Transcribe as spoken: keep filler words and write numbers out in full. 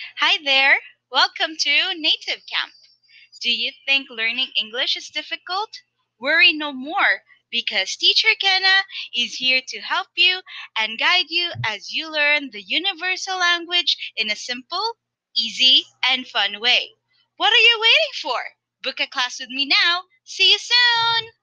Hi there! Welcome to Native Camp. Do you think learning English is difficult? Worry no more because Teacher Kena is here to help you and guide you as you learn the universal language in a simple, easy, and fun way. What are you waiting for? Book a class with me now. See you soon!